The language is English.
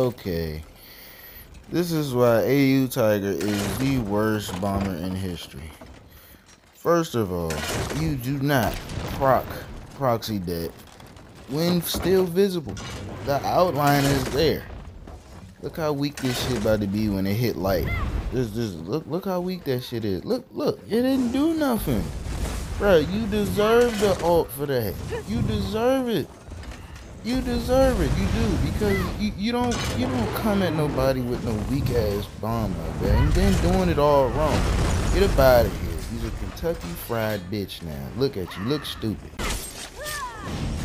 Okay. This is why AU Tiger is the worst bomber in history. First of all, you do not proxy debt when still visible. The outline is there. Look how weak this shit about to be when it hit light. Look how weak that shit is. Look, it didn't do nothing. Bruh, you deserve the ult for that. You deserve it. You deserve it. You do, because you don't come at nobody with no weak ass bomb like that and then doing it all wrong. Get up out of here. You're a Kentucky Fried bitch now. Look at you. Look stupid.